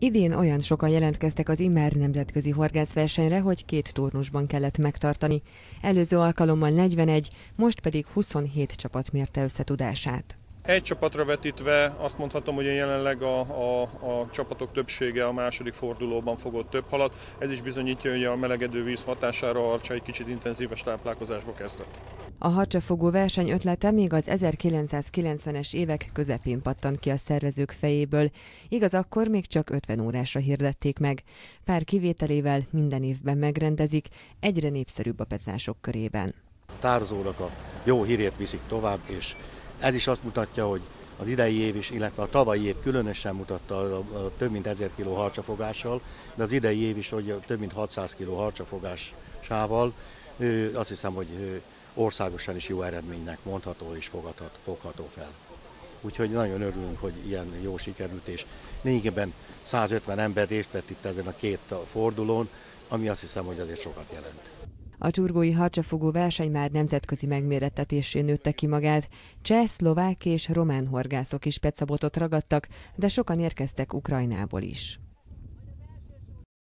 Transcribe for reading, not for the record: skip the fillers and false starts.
Idén olyan sokan jelentkeztek az immár nemzetközi horgászversenyre, hogy 2 turnusban kellett megtartani. Előző alkalommal 41, most pedig 27 csapat mérte össze tudását. Egy csapatra vetítve azt mondhatom, hogy jelenleg a csapatok többsége a második fordulóban fogott több halat. Ez is bizonyítja, hogy a melegedő víz hatására a harcsa egy kicsit intenzíves táplálkozásba kezdett. A harcsafogó verseny ötlete még az 1990-es évek közepén pattant ki a szervezők fejéből. Igaz, akkor még csak 50 órásra hirdették meg. Pár kivételével minden évben megrendezik, egyre népszerűbb a pecások körében. A tározónak a jó hírét viszik tovább, és ez is azt mutatja, hogy az idei év is, illetve a tavalyi év különösen mutatta a több mint 1000 kg harcsafogással, de az idei év is, hogy több mint 600 kg harcsafogásával, azt hiszem, hogy országosan is jó eredménynek mondható és fogható fel. Úgyhogy nagyon örülünk, hogy ilyen jó sikerült, és lényegében 150 ember részt vett itt ezen a 2 fordulón, ami azt hiszem, hogy azért sokat jelent. A csurgói harcsafogó verseny már nemzetközi megmérettetésén nőtte ki magát. Cseh, szlovák és román horgászok is pecabotot ragadtak, de sokan érkeztek Ukrajnából is.